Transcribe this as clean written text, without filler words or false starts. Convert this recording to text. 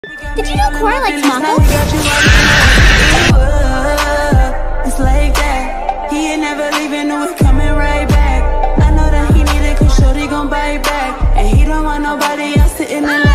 Did you know Korra likes Mako? It's like that. He ain't never leaving, no, we're coming right back. I know that he need it, cause shorty gon' bite back. And he don't want nobody else sitting in line.